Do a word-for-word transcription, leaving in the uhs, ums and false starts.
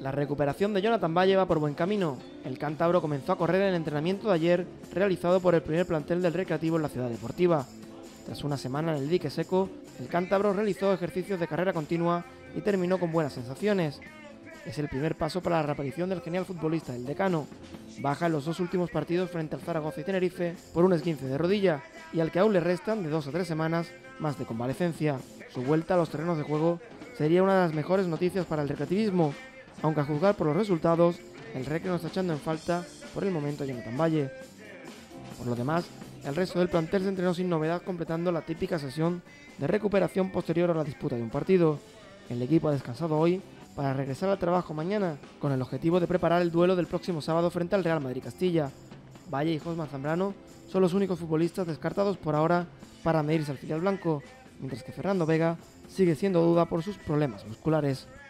La recuperación de Jonathan Valle va por buen camino. El cántabro comenzó a correr en el entrenamiento de ayer realizado por el primer plantel del Recreativo en la Ciudad Deportiva. Tras una semana en el dique seco, el cántabro realizó ejercicios de carrera continua y terminó con buenas sensaciones. Es el primer paso para la reaparición del genial futbolista del Decano. Baja en los dos últimos partidos frente al Zaragoza y Tenerife por un esguince de rodilla y al que aún le restan de dos a tres semanas más de convalecencia. Su vuelta a los terrenos de juego sería una de las mejores noticias para el recreativismo, aunque a juzgar por los resultados, el Recre no está echando en falta por el momento a Jonathan Valle. Por lo demás, el resto del plantel se entrenó sin novedad, completando la típica sesión de recuperación posterior a la disputa de un partido. El equipo ha descansado hoy para regresar al trabajo mañana, con el objetivo de preparar el duelo del próximo sábado frente al Real Madrid Castilla. Valle y Josman Zambrano son los únicos futbolistas descartados por ahora para medirse al filial blanco, mientras que Fernando Vega sigue siendo duda por sus problemas musculares.